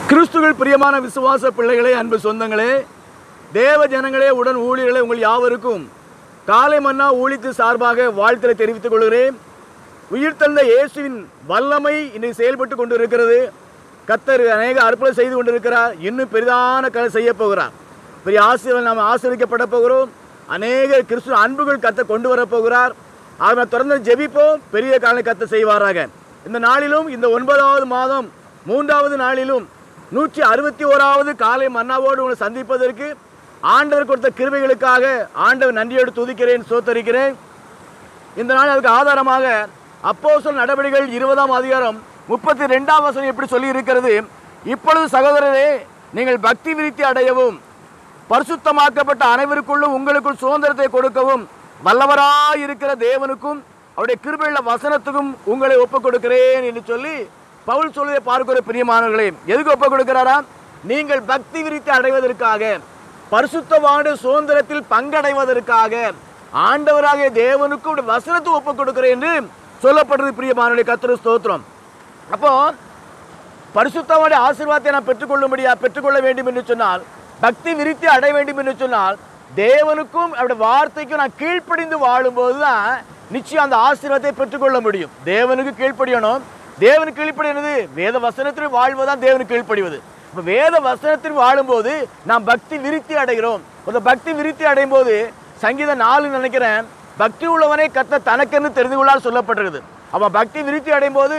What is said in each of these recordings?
கிறிஸ்துவில் பிரியமான விசுவாச பிள்ளைகளே, அன்பு சொந்தங்களே, தேவ ஜனங்களே, உடன் ஊழியர்களே, உங்கள் யாவருக்கும் காலை மன்னா ஊழித்து சார்பாக வாழ்த்தலை தெரிவித்துக் கொள்கிறேன். உயிர்த்தெழுந்த இயேசுவின் வல்லமை இன்னைக்கு செயல்பட்டு கொண்டு இருக்கிறது. கர்த்தர் அநேக அற்புதம் செய்து கொண்டிருக்கிறார். இன்னும் பெரிதான கலை செய்ய போகிறார். பெரிய ஆசீர்வாதம் நாம் ஆசீர்வதிக்கப்பட போகிறோம். அநேக கிறிஸ்துவ அன்புகள் கர்த்தர் கொண்டு வரப்போகிறார். ஆக தொடர்ந்து ஜெபிப்போம். பெரிய காலை கர்த்தர் செய்வாராக. இந்த நாளிலும், இந்த 9வது மாதம் 3வது நாளிலும் 161வது காலை மன்னாவோடு உங்களை சந்திப்பதற்கு ஆண்டவர் கொடுத்த கிருபைகளுக்காக ஆண்டவர் நன்றியோடு துதிக்கிறேன், ஸ்தோத்தரிக்கிறேன். இந்த நாள் அதுக்கு ஆதாரமாக அப்போஸ்தலர் நடவடிக்கைகள் 20ஆம் அதிகாரம் 32ஆம் வசனம் எப்படி சொல்லி இருக்கிறது? இப்பொழுது சகோதரரே, நீங்கள் பக்தி விருத்தி அடையவும் பரிசுத்தமாக்கப்பட்ட அனைவருக்குள்ளும் உங்களுக்குள் சுதந்திரத்தை கொடுக்கவும் வல்லவராயிருக்கிற தேவனுக்கும் அவருடைய கிருபையுள்ள வசனத்துக்கும் உங்களை ஒப்புக் கொடுக்கிறேன் என்று சொல்லி பவுல் சொல்வதை பார்க்கிற பிரியமானவர்களே, எதுக்கு ஒப்புக் கொடுக்கிறாரா? நீங்கள் பக்தி விருத்தி அடைவதற்காக, பரிசுத்தமான சுதந்திரத்தில் பங்கடைவதற்காக ஆண்டவராகிய தேவனுக்கும் வசனத்தை ஒப்புக் கொடுக்கிறேன் என்று சொல்லப்படுறது. பிரியமானவர்களே, கர்த்தருக்கு ஸ்தோத்திரம். அப்போ பரிசுத்தமான ஆசீர்வாதத்தை நாம் பெற்றுக்கொள்ள வேண்டும் என்று சொன்னால், பக்தி விருத்தி அடைய வேண்டும் என்று சொன்னால், தேவனுக்கும் அவருடைய வார்த்தைக்கும் நான் கீழ்ப்படிந்து வாழும்போது தான் நிச்சயம் அந்த ஆசீர்வாதத்தை பெற்றுக்கொள்ள முடியும். தேவனுக்கு கீழ்ப்படியணும். தேவனுக்கு கீழ்ப்படினது வேத வசனத்தில் வாழ்வதுதான் தேவனுக்கு கீழ்ப்படிவது. இப்போ வேத வசனத்தில் வாழும்போது நாம் பக்தி விருத்தி அடைகிறோம். அந்த பக்தி விருத்தி அடையும் போது சங்கீதம் 4 நினைக்கிறேன், பக்தி உள்ளவனை கர்த்தர் தனக்கென்று தெரிந்து கொள்ளால் சொல்லப்பட்டிருக்குது. அவன் பக்தி விருத்தி அடையும் போது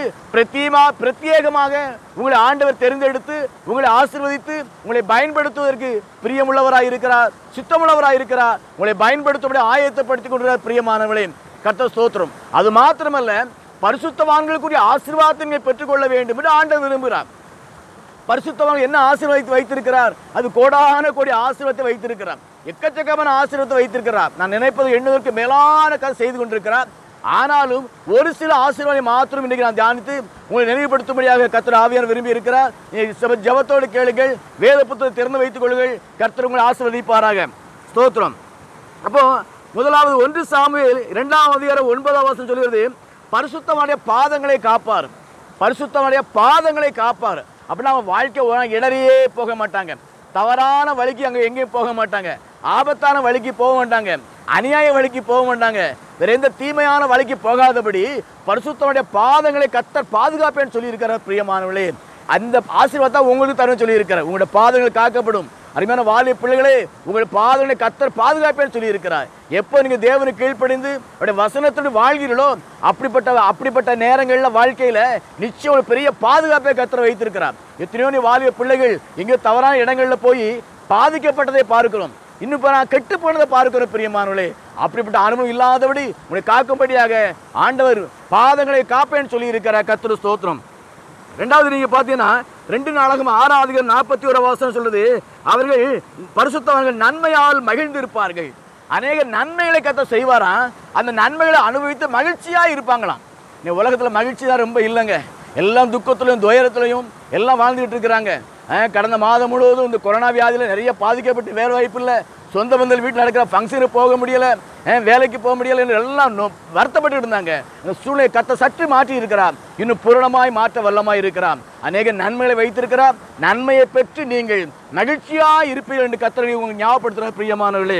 பிரத்யேகமாக உங்களை ஆண்டவர் தெரிந்தெடுத்து உங்களை ஆசீர்வதித்து உங்களை பயன்படுத்துவதற்கு பிரியமுள்ளவராக இருக்கிறார், சித்தமுள்ளவராக இருக்கிறார். உங்களை பயன்படுத்த ஆயத்தப்படுத்திக் கொண்டிருக்கிறார். பிரியமானவர்களே, கர்த்தர் ஸ்தோத்திரம். அது மாத்திரமல்ல, பரிசுத்தவான்களுக்குரிய ஆசீர்வாதத்தை பெற்றுக்கொள்ள வேண்டும் என்று ஆண்டவர் விரும்புகிறார். பரிசுத்தவான் என்ன ஆசீர்வாதத்தை வைத்திருக்கிறார்? அது கோடான கோடி ஆசீர்வாதத்தை வைத்திருக்கிறார். எக்கச்சக்கமான ஆசீர்வாதத்தை வைத்திருக்கிறார். நான் நினைப்பது எண்ணுவதற்கு மேலான கதை செய்து கொண்டிருக்கிறார். ஆனாலும் ஒரு சில ஆசீர்வாதம் மாத்திரம் இன்றைக்கு நான் தியானித்து உங்களை நினைவுபடுத்தும்படியாக கர்த்தர் ஆவியானவர் விரும்பி இருக்கிறார். ஜெபத்தோடு கேளுங்கள், வேத புத்தகத்தை திறந்து வைத்துக் கொள்ளுங்கள். கர்த்தர் உங்களை ஆசீர்வதிப்பாராக. ஸ்தோத்திரம். அப்போ முதலாவது 1 சாமுவேல் 2ஆம் அதிகாரம் 9ஆம் வசனம் சொல்கிறது, பரிசுத்தமான பாதங்களை காப்பார். பரிசுத்தமான பாதங்களை காப்பார். அப்படின்னா அவன் வாழ்க்கை இடறியே போக மாட்டாங்க. தவறான வழிக்கு அங்கே எங்கேயும் போக மாட்டாங்க. ஆபத்தான வழிக்கு போக மாட்டாங்க. அநியாய வழிக்கு போக மாட்டாங்க. வேற எந்த தீமையான வழிக்கு போகாதபடி பரிசுத்தமான பாதங்களை கர்த்தர் பாதுகாப்பேன்னு சொல்லியிருக்கிறார். பிரியமானவர்களே, அந்த ஆசீர்வாதத்தை உங்களுக்கு தரணும் சொல்லியிருக்கிறார். உங்களுடைய பாதங்கள் காக்கப்படும். அருமையான வாலிய பிள்ளைகளே, உங்களுடைய பாதங்களை கர்த்தர் பாதுகாப்பேன்னு சொல்லியிருக்கிறார். எப்போ நீங்கள் தேவனுக்கு கீழ்ப்படிந்து அவருடைய வசனத்தோடு வாழ்கிறீர்களோ அப்படிப்பட்ட நேரங்களில் வாழ்க்கையில் நிச்சயம் ஒரு பெரிய பாதுகாப்பை கர்த்தர் வைத்திருக்கிறார். எத்தனையோ வாலிய பிள்ளைகள் எங்கேயோ தவறான இடங்களில் போய் பாதிக்கப்பட்டதை பார்க்கிறோம். இன்னும் இப்போ நான் கெட்டு போனதை பார்க்கிறோம். பிரியமானவர்களே, அப்படிப்பட்ட அனுபவம் இல்லாதபடி உங்களை காக்கும்படியாக ஆண்டவர் பாதங்களை காப்பேன்னு சொல்லி இருக்கிறார். கர்த்தர் ஸ்தோத்திரம். ரெண்டாவது நீங்க பார்த்தீங்கன்னா 2 நாளாகமம் 6ஆம் அதிகாரம் 41ஆம் வசனம் சொல்லுது, அவர்கள் பரிசுத்தவான்கள் நன்மையால் மகிழ்ந்திருப்பார்கள். அநேக நன்மைகளை கர்த்தர் செய்வாராம். அந்த நன்மைகளை அனுபவித்து மகிழ்ச்சியா இருப்பாங்களாம். இந்த உலகத்தில் மகிழ்ச்சி தான் ரொம்ப இல்லைங்க. எல்லாம் துக்கத்திலையும் துயரத்திலையும் எல்லாம் வாழ்ந்துகிட்டு இருக்கிறாங்க. கடந்த மாதம் முழுவதும் இந்த கொரோனா வியாதியில் நிறைய பாதிக்கப்பட்டு வேலை வாய்ப்பு இல்லை, சொந்த பந்தல் வீட்டில் நடக்கிற ஃபங்க்ஷனுக்கு போக முடியலை, வேலைக்கு போக முடியலை என்று எல்லாம் வருத்தப்பட்டு இருந்தாங்க. இந்த சூழ்நிலை கர்த்தர் சற்று மாற்றி இருக்கிறார். இன்னும் பூரணமாய் மாற்ற வல்லமாய் இருக்கிறார். அநேக நன்மைகளை வைத்திருக்கிறார். நன்மையை பெற்று நீங்கள் மகிழ்ச்சியாக இருப்பீர்கள் என்று கர்த்தரை உங்களுக்கு ஞாபகப்படுத்துகிறார். பிரியமானவர்களே,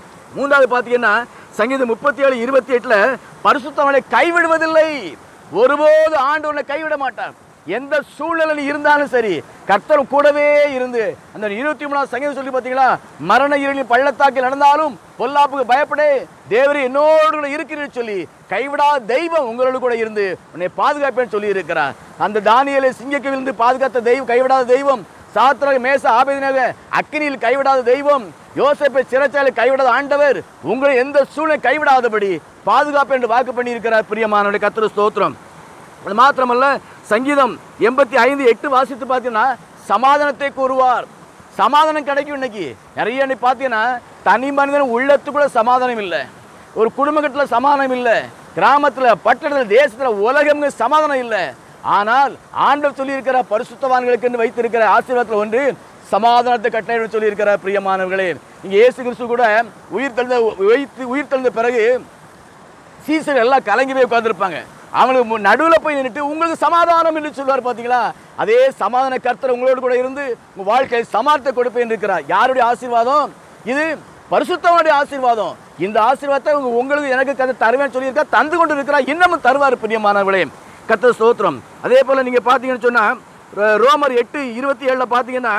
3வது பார்த்தீங்கன்னா சங்கீதம் 37:28 பரிசுத்தவனை கைவிடுவதில்லை. ஒருபோது ஆண்டவனை கைவிட மாட்டார். எந்த சூழ்நிலையில் இருந்தாலும் சரி, கர்த்தர் கூடவே இருந்து அந்த 23ஆம் சங்கீதம் சொல்லி பார்த்தீங்களா, மரண இருளின் பள்ளத்தாக்கில் நடந்தாலும் பொல்லாப்புக்கு பயப்படே, தேவரே என்னோடு இருக்கிறீர்கள் சொல்லி கைவிடாத தெய்வம் உங்களோடு கூட இருந்து உன்னை பாதுகாப்பேன்னு சொல்லி இருக்கிறார். அந்த தானியேலை சிங்கக்கிலிருந்து பாதுகாத்த தெய்வம், கைவிடாத தெய்வம். சாத்ராக் மேசா ஆபேத்நேகோ அக்கினியில் கைவிடாத தெய்வம். யோசேப்பை சிறைச்சாலையில் கைவிடாத ஆண்டவர் உங்களை எந்த சூழ்நிலை கைவிடாதபடி பாதுகாப்பு என்று வாக்கு பண்ணி இருக்கிறார். பிரியமானவருடைய கர்த்தர் ஸ்தோத்திரம். அது மாத்திரமல்ல, சங்கீதம் 85:8 வாசித்து பார்த்தீங்கன்னா சமாதானத்தை கூறுவார். சமாதானம் கிடைக்கும். இன்னைக்கு நிறைய பார்த்தீங்கன்னா தனி மனிதன் உள்ளத்துக்குள்ள சமாதானம் இல்லை, ஒரு குடும்பத்தில் சமாதானம் இல்லை, கிராமத்தில் பட்டணத்தில் தேசத்தில் உலகம் சமாதானம் இல்லை. ஆனால் ஆண்டவர் சொல்லியிருக்கிற பரிசுத்தவான்களுக்கு என்று வைத்திருக்கிற ஆசீர்வாதத்தில் ஒன்று சமாதானத்தை கட்டளை சொல்லியிருக்கிறார். பிரியமானவர்களே, இங்கே இயேசு கிறிஸ்து கூட உயிர் தெழுந்த பிறகு சீசர் எல்லாம் கலங்கி போய் உட்கார்ந்துருப்பாங்க. அவங்களுக்கு நடுவில் போய் நின்றுட்டு உங்களுக்கு சமாதானம் என்று சொல்வார் பார்த்தீங்களா? அதே சமாதான கர்த்தர் உங்களோடு கூட இருந்து உங்கள் வாழ்க்கையில் சமாதானத்தை கொடுப்பேன் இருக்கிறார். யாருடைய ஆசீர்வாதம் இது? பரிசுத்தவனுடைய ஆசீர்வாதம். இந்த ஆசீர்வாதத்தை உங்களுக்கு எனக்கு கர்த்தர் தருவேன்னு சொல்லியிருக்கா, தந்து கொண்டு இருக்கிறார், இன்னமும் தருவார் பிரியமானவர்களே. கர்த்தர் ஸ்தோத்திரம். அதே போல் நீங்கள் பார்த்தீங்கன்னு சொன்னால் ரோமர் 8:27 பார்த்தீங்கன்னா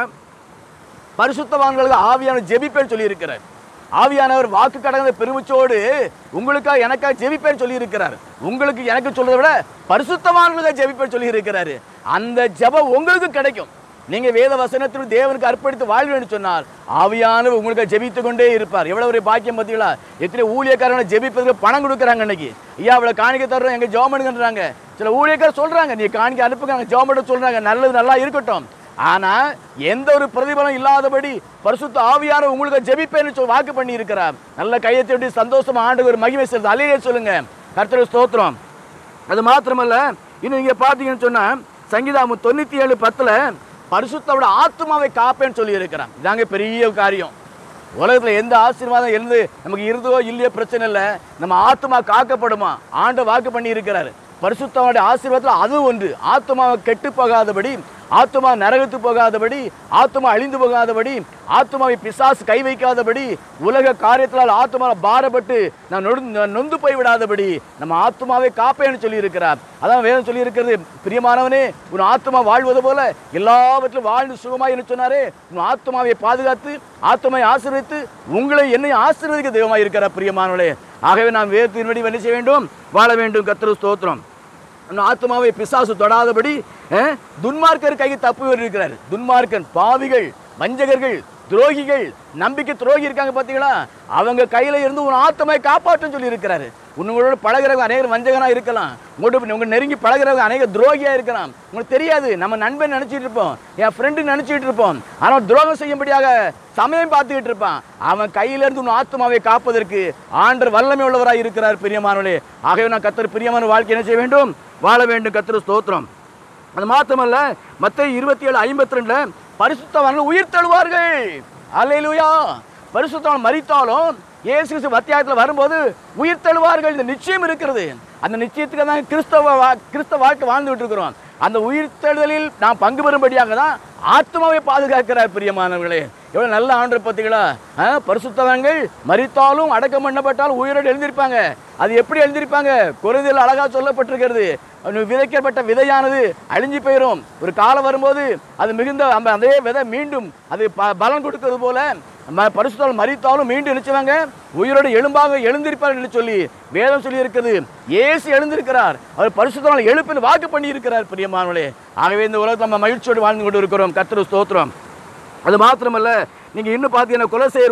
பரிசுத்தவான்களுக்கு ஆவியான ஜெபிப்பேன்னு சொல்லியிருக்கிறார். ஆவியானவர் வாக்கு கடந்த பெருமிச்சோடு உங்களுக்காக எனக்காக ஜெபிப்பேன்னு சொல்லியிருக்கிறார். உங்களுக்கு எனக்கு சொல்றதை விட பரிசுத்தவான்களுக்காக ஜெபிப்பேன்னு சொல்லியிருக்கிறாரு. அந்த ஜெபம் உங்களுக்கு கிடைக்கும். நீங்கள் வேத வசனத்தில் தேவனுக்கு அர்ப்பணித்து வாழ்வேன்னு சொன்னால் ஆவியானவர் உங்களுக்கு ஜெபித்து கொண்டே இருப்பார். எவ்வளோ ஒரு பாக்கியம் பார்த்தீங்களா? எத்தனை ஊழியக்காரங்களை ஜெபிப்பதற்கு பணம் கொடுக்குறாங்க. இன்னைக்கு ஐயா அவ்வளோ காணிக்க தர்றோம், எங்கள் ஜெபம்ன்றாங்க. சில ஊழியக்காரர் சொல்கிறாங்க, நீ காணிக்க அனுப்புங்க, ஜெபம் சொல்கிறாங்க, நல்லது நல்லா இருக்கட்டும். ஆனால் எந்த ஒரு பிரதிபலம் இல்லாதபடி பரிசுத்த ஆவியானவர் உங்களுக்கு ஜெபிப்பேன்னு சொல்லி வாக்கு பண்ணி இருக்கிறார். நல்ல கையத்தை விட்டு சந்தோஷமா ஆண்டு ஒரு மகிமை செலுத்து அலையே சொல்லுங்க. கர்த்தருக்கு ஸ்தோத்திரம். அது மாத்திரமல்ல, இன்னும் நீங்க பார்த்தீங்கன்னு சொன்னா சங்கீதம் 97:10 பரிசுத்தோட ஆத்மாவை காப்பேன்னு சொல்லி இருக்கிறான். இதாங்க பெரிய காரியம். உலகத்தில் எந்த ஆசீர்வாதம் இருந்து நமக்கு இருந்தோ இல்லையோ பிரச்சனை இல்லை, நம்ம ஆத்மா காக்கப்படுமா ஆண்ட வாக்கு பண்ணி இருக்கிறாரு. பரிசுத்தவனுடைய ஆசீர்வாதத்தில் அது ஒன்று. ஆத்மாவை கெட்டு போகாதபடி, ஆத்மா நரகத்து போகாதபடி, ஆத்மா அழிந்து போகாதபடி, ஆத்மாவை பிசாசு கை வைக்காதபடி, உலக காரியத்தினால் ஆத்மாவை பாரப்பட்டு நான் நொந்து போய் விடாதபடி நம்ம ஆத்மாவை காப்பேன்னு சொல்லி இருக்கிறார். அதான் வேதம் சொல்லி இருக்கிறது, பிரியமானவனே உன் ஆத்மா வாழ்வது போல எல்லாவற்றிலும் வாழ்ந்து சுகமாய் என்று சொன்னாரே, உன் ஆத்மாவை பாதுகாத்து ஆத்மாவை ஆசீர்வதித்து உங்களை என்னை ஆசீர்வதிக்க தெய்வமாய் இருக்கிறார் பிரியமானவனே. ஆகவே நாம் வேதத்தின்படி என்ன செய்ய வேண்டும்? வாழ வேண்டும். கர்த்தருக்கு ஸ்தோத்திரம். ஆத்மாவை பிசாசு தொடாதபடி துன்மார்க்கர் கைக்கு தப்பு இருக்கிறார். துன்மார்க்கன், பாவிகள், வஞ்சகர்கள், துரோகிகள், நம்பிக்கை துரோகி இருக்காங்க பார்த்தீங்களா, அவங்க கையில் இருந்து உன் ஆத்மாவை காப்பாற்றுன்னு சொல்லி இருக்கிறாரு. உங்களோட பழகிறவங்க அநேகர் வஞ்சகனாக இருக்கலாம், உங்கள் நெருங்கி பழகிறவங்க அநேக துரோகியாக இருக்கலாம். உங்களுக்கு தெரியாது, நம்ம நண்பன் நினச்சிட்டு இருப்போம், என் ஃப்ரெண்டு நினச்சிட்டு இருப்போம். ஆனால் துரோகம் செய்யும்படியாக சமயம் பார்த்துக்கிட்டு இருப்பான். அவன் கையிலிருந்து உன் ஆத்மாவை காப்பதற்கு ஆண்டவர் வல்லமை உள்ளவராக இருக்கிறார் பிரியமானவர்களே. ஆகவே நான் கர்த்தர் பிரியமான வாழ்க்கை என்ன செய்ய வேண்டும்? வாழ வேண்டும். கர்த்தர் ஸ்தோத்திரம். அது மாத்திரமல்ல, மத்தேயு 27:52 பரிசுத்தவான்கள் உயிர் தழுவார்கள். அல்லேலூயா. பரிசுத்தவான் மரித்தாலும் இயேசு கிறிஸ்து அத்தியாயத்தில் வரும்போது உயிர் தழுவார்கள். இந்த நிச்சயம் இருக்கிறது. அந்த நிச்சயத்துக்கு தான் கிறிஸ்தவ வாழ்க்கை வாழ்ந்துகிட்டு இருக்கிறோம். அந்த உயிர் தழுதலில் நாம் பங்கு பெறும்படியாக தான் ஆத்மாவை பாதுகாக்கிறார் பிரியமானவர்களே. எவ்வளோ நல்ல ஆண்டவர் பார்த்தீங்களா? பரிசுத்தவான்கள் மரித்தாலும் அடக்கம் பண்ணப்பட்டாலும் உயிரோடு எழுந்திருப்பாங்க. அது எப்படி எழுந்திருப்பாங்க? கொரிந்தியரில் அழகாக சொல்லப்பட்டிருக்கிறது, விதைக்கப்பட்ட விதையானது அழிஞ்சு போயிடும். ஒரு காலம் வரும்போது அது மிகுந்த அதே விதை மீண்டும் அது பலன் கொடுக்கிறது போல பரிசுத்தவான்கள் மரித்தாலும் மீண்டும் நினைச்சுவாங்க உயிரோடு எழுந்திருப்பார் என்று சொல்லி வேதம் சொல்லி இருக்கிறது. இயேசு எழுந்திருக்கிறார். அவர் பரிசுத்தவான்கள் எழுப்பில் வாக்கு பண்ணி இருக்கிறார் பிரியமானவர்களே. ஆகவே இந்த உலகத்தில் நம்ம மகிழ்ச்சியோடு வாழ்ந்து கொண்டு இருக்கிறோம். கர்த்தருக்கு ஸ்தோத்திரம். அது மாத்திரமல்ல, நீங்க இன்னும் பார்த்தீங்கன்னா கொலோசையர்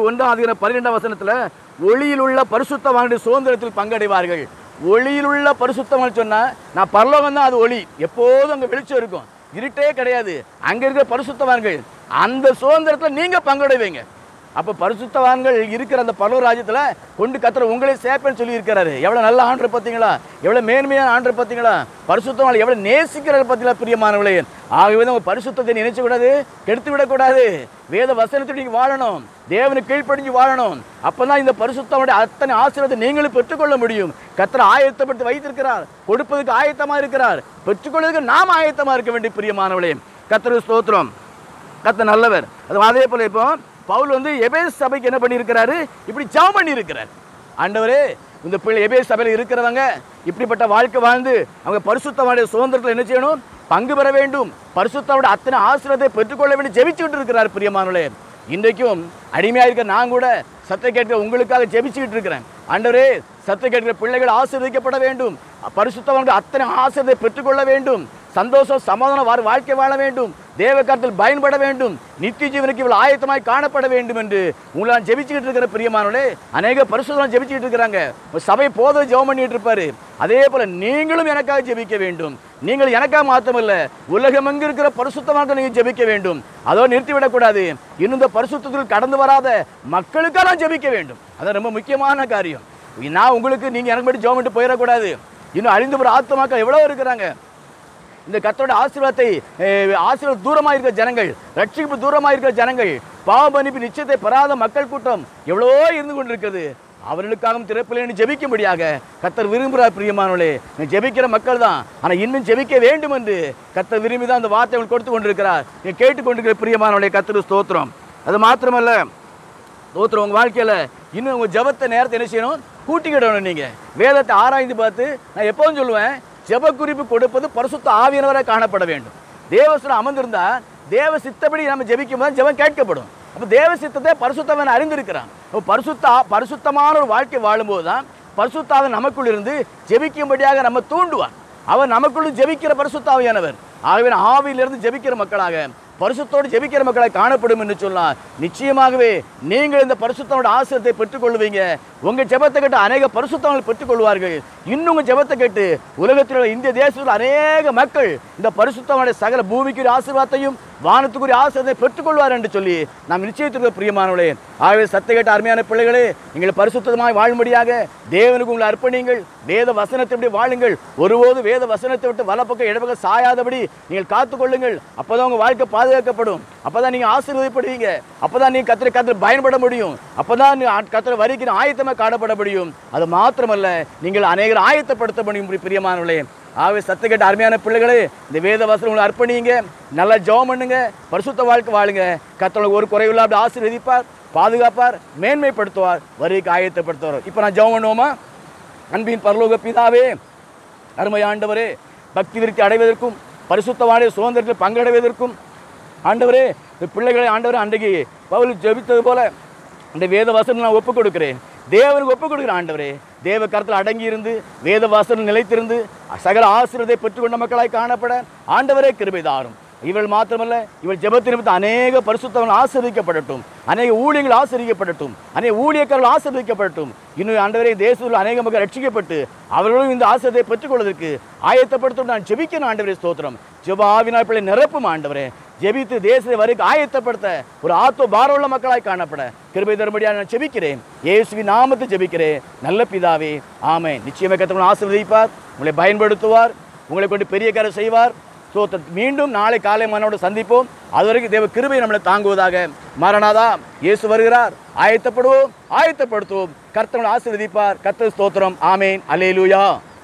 1:12 ஒளியில் உள்ள பரிசுத்தவான்களுடைய சுதந்திரத்தில் பங்கடைவார்கள். ஒளியில் உள்ள பரிசுத்தவான் சொன்னா நான் பரலோகம் தான் அது ஒளி, எப்போதும் அங்கே வெளிச்சம் இருக்கும், இருட்டே கிடையாது. அங்க இருக்கிற பரிசுத்தவான்கள் அந்த சுதந்திரத்தில் நீங்க பங்கடைவீங்க. அப்போ பரிசுத்தவான்கள் இருக்கிற அந்த பரலோக ராஜ்யத்தில் கொண்டு கர்த்தர் உங்களே சேர்ப்பேன்னு சொல்லி இருக்கிறாரு. எவ்வளோ நல்ல ஆண்டர் பார்த்தீங்களா? எவ்வளோ மேன்மையான ஆண்டர் பார்த்தீங்களா? பரிசுத்தவான்கள் எவ்வளோ நேசிக்கிறார் பார்த்தீங்களா பிரியமானவர்களே. ஆகவே தான் பரிசுத்தத்தை நினைச்சக்கூடாது, கெடுத்து விடக்கூடாது. வேத வசனத்தை நீங்கள் வாழணும், தேவனுக்கு கீழ்ப்படிஞ்சு வாழணும். அப்போதான் இந்த பரிசுத்தவனுடைய அத்தனை ஆசீர்வாதத்தை நீங்களும் பெற்றுக்கொள்ள முடியும். கர்த்தர் ஆயத்தப்படுத்தி வைத்திருக்கிறார், கொடுப்பதுக்கு ஆயத்தமாக இருக்கிறார், பெற்றுக்கொள்வதற்கு நாம் ஆயத்தமாக இருக்க வேண்டிய பிரியமானவர்களே. கர்த்தருக்கு ஸ்தோத்திரம். கர்த்தர் நல்லவர். அது அதே போல இப்போ பவுல் எபேசு சபைக்கு என்ன பண்ணியிருக்கிறாரு? இப்படி ஜெபம் பண்ணியிருக்கிறார். ஆண்டவரே, இந்த பிள்ளை எபேசு சபையில் இருக்கிறவங்க இப்படிப்பட்ட வாழ்க்கை வாழ்ந்து அவங்க பரிசுத்தவானுடைய சுதந்திரத்தில் என்ன செய்யணும்? பங்கு பெற வேண்டும். பரிசுத்தவோட அத்தனை ஆசீர்வாதத்தை பெற்றுக்கொள்ள வேண்டி ஜெபிச்சுக்கிட்டு இருக்கிறார் பிரியமானவர்களே. இன்றைக்கும் அடிமையாக இருக்க நான் கூட சத்தை கேட்கிற உங்களுக்காக ஜெபிச்சுக்கிட்டு இருக்கிறேன். ஆண்டவரே, சத்தை கேட்கிற பிள்ளைகள் ஆசீர்வதிக்கப்பட வேண்டும், பரிசுத்தவான்கள் அத்தனை ஆசீர்வாதத்தை பெற்றுக்கொள்ள வேண்டும், சந்தோஷம் சமாதானம் வாழ்க்கை வாழ வேண்டும், தேவ கருத்தில் பயன்பட வேண்டும், நித்திய ஜீவனுக்கு இவ்வளவு ஆயத்தமாய் காணப்பட வேண்டும் என்று உங்களை ஜெபிச்சுக்கிட்டு இருக்கிற பிரியமானவர்களே. அநேக பரிசுத்தவான்கள் ஜெபிச்சுக்கிட்டு இருக்கிறாங்க. சபை போதும் ஜெபம் பண்ணிட்டு இருப்பாரு. அதே போல நீங்களும் எனக்காக ஜெபிக்க வேண்டும். நீங்கள் எனக்காக மாத்திரமல்ல, உலகம் எங்கு இருக்கிற பரிசுத்தவான்கள் நீங்க ஜெபிக்க வேண்டும். அதோ நிறுத்திவிடக்கூடாது. இன்னும் இந்த பரிசுத்தத்தில் கடந்து வராத மக்களுக்காக ஜெபிக்க வேண்டும். அது ரொம்ப முக்கியமான காரியம். நான் உங்களுக்கு நீங்க எனக்கு மட்டும் ஜெபம் பண்ணிட்டு போயிடக்கூடாது. இன்னும் அழிந்து போற ஆத்மாக்கள் எவ்வளவு இருக்கிறாங்க. இந்த கர்த்தரோட ஆசீர்வாத தூரமாக இருக்கிற ஜனங்கள், ரட்சிப்பு தூரமாக இருக்கிற ஜனங்கள், பாவ மன்னிப்பு நிச்சயத்தை பெறாத மக்கள் கூட்டம் எவ்வளவோ இருந்து கொண்டிருக்கிறது. அவர்களுக்காகவும் திறப்பில்லைன்னு ஜெபிக்கும்படியாக கர்த்தர் விரும்புகிறார். பிரியமானவர்களே, நீ ஜெபிக்கிற மக்கள் தான், ஆனால் இன்னும் ஜெபிக்க வேண்டும் என்று கர்த்தர் விரும்பி தான் அந்த வார்த்தை அவர்கள் கொடுத்து கொண்டிருக்கிறார். நீ கேட்டுக்கொண்டிருக்கிற பிரியமானவர்களே, கர்த்தர் ஸ்தோத்திரம். அது மாத்திரமல்ல, ஸ்தோத்திரம், உங்கள் வாழ்க்கையில் இன்னும் உங்கள் ஜெபத்தை நேரத்தை என்ன செய்யணும்? கூட்டிக்கிடணும். நீங்கள் வேதத்தை ஆராய்ந்து பார்த்து, நான் எப்போதும் சொல்லுவேன், ஜெப குறிப்பு கொடுப்பது பரிசுத்த ஆவியானவராக காணப்பட வேண்டும். தேவசனம் அமர்ந்திருந்தா தேவ சித்தப்படி நம்ம ஜெபிக்கும் போது ஜெபம் கேட்கப்படும். அப்போ தேவ சித்தத்தை பரிசுத்தவன் அறிந்திருக்கிறான். பரிசுத்தமான ஒரு வாழ்க்கை வாழும்போது தான் பரிசுத்தாவின் நமக்குள் இருந்து ஜெபிக்கும்படியாக நம்ம தூண்டுவான். அவன் நமக்குள் ஜெபிக்கிற பரிசுத்தாவியானவர். ஆகவே ஆவியிலிருந்து ஜெபிக்கிற மக்களாக, பரிசுத்தோடு ஜெபிக்கிற மக்களை காணப்படும் என்று சொன்னால் நிச்சயமாகவே நீங்கள் இந்த பரிசுத்தோட ஆசீர்வாதத்தை பெற்றுக்கொள்வீங்க. உங்கள் ஜெபத்தை கேட்டு அநேக பரிசுத்தவர்கள் பெற்றுக்கொள்வார்கள். இன்னும் உங்கள் ஜெபத்தை கேட்டு உலகத்தில் உள்ள இந்திய தேசத்தில் அநேக மக்கள் இந்த பரிசுத்தவனுடைய சகல பூமிக்குரிய ஆசீர்வாதத்தையும் வானத்துக்குரிய ஆசீர்வாதத்தை பெற்றுக்கொள்வார் என்று சொல்லி நாம் நிச்சயித்திருக்கிற பிரியமானவர்களே. ஆகவே சத்தை கேட்ட அருமையான பிள்ளைகளே, நீங்கள் பரிசுத்தமாய் வாழும்படியாக தேவனுக்கு உங்களை அர்ப்பணியுங்கள். வேத வசனத்தை விட்டு வாழுங்கள். ஒருபோது வேத வசனத்தை விட்டு வலப்பக்கம் இடப்பக்கம் சாயாதபடி நீங்கள் காத்துக்கொள்ளுங்கள். அப்போதான் உங்கள் வாழ்க்கை பாதுகாக்கப்படும். அப்போதான் நீங்கள் ஆசீர்வதிப்படுவீங்க. அப்போதான் நீங்கள் கத்திர பயன்பட முடியும். அப்போதான் கத்திர வரிக்கு ஆயத்தமாக காணப்பட முடியும். அது மாத்திரமல்ல, நீங்கள் அநேகர் ஆயத்தப்படுத்த முடியும். பிரியமானவர்களே, ஆகவே சத்து கேட்ட அருமையான பிள்ளைகளே, இந்த வேத வசனம் உங்களை அர்ப்பணிங்க. நல்லா ஜெபம் பண்ணுங்க. பரிசுத்த வாழ்க்கை வாழுங்க. கர்த்தர் ஒரு குறைவில்லா அப்படி ஆசீர்வதிப்பார், பாதுகாப்பார், மேன்மைப்படுத்துவார், வரிக்கு ஆயத்தப்படுத்துவார். இப்போ நான் ஜெபம் பண்ணுவோமா? அன்பின் பரலோக பிதாவே, அருமை ஆண்டவரே, பக்தி விருத்தி அடைவதற்கும் பரிசுத்தவான சுதந்திரத்தில் பங்கடைவதற்கும் ஆண்டவரே, இந்த பிள்ளைகளை ஆண்டவரே அன்றைக்கு பவுல் ஜெபித்தது போல இந்த வேத வசனம் நான் ஒப்புக் கொடுக்கிறேன். தேவனுக்கு ஒப்புக் கொடுக்கிறேன். ஆண்டவரே, தேவ கருத்தில் அடங்கி இருந்து வேத வாசனம் நிலைத்திருந்து சகல ஆசீர்வாதத்தை பெற்றுக்கொண்ட மக்களாய் காணப்பட ஆண்டவரே கிருபை தாரும். இவள் மாத்திரமல்ல, இவள் ஜெபத்தின் நிமித்தம் அநேக பரிசுத்தவர்கள் ஆசீர்வதிக்கப்படட்டும், அநேக ஊழியர்கள் ஆசீர்வதிக்கப்படட்டும், அநேக ஊழியக்காரர்கள் ஆசீர்வதிக்கப்படட்டும். இன்னும் ஆண்டவரே, தேசத்தில் அநேக மக்கள் ரட்சிக்கப்பட்டு அவர்களும் இந்த ஆசீர்வாதத்தை பெற்றுக்கொள்வதற்கு ஆயத்தப்படுத்தும் நான் ஜெபிக்கிறேன். ஆண்டவரே ஸ்தோத்திரம். ஜெப ஆவினால் பிள்ளை நிரப்பும் ஆண்டவரே. ஜெபித்து தேசத்தை வரைக்கும் ஆயத்தப்படுத்த ஒரு ஆத்ம பாரமுள்ள மக்களாய் காணப்பட கிருபை தரும்படியாக நான் ஜெபிக்கிறேன். இயேசுவின் நாமத்தை ஜெபிக்கிறேன் நல்ல பிதாவே, ஆமென். நிச்சயமாக கர்த்தர் ஆசீர்வதிப்பார், உங்களை பயன்படுத்துவார், உங்களை கொண்டு பெரிய காரியம் செய்வார். மீண்டும் நாளை காலை மனோடு சந்திப்போம். அதுவரைக்கும் தேவ கிருபை நம்மளை தாங்குவதாக. மரணாதா, இயேசு வருகிறார். ஆயத்தப்படுவோம், ஆயத்தப்படுத்துவோம். கர்த்தர் ஆசீர்வதிப்பார். கர்த்தர் ஸ்தோத்திரம். ஆமென். அல்லேலூயா.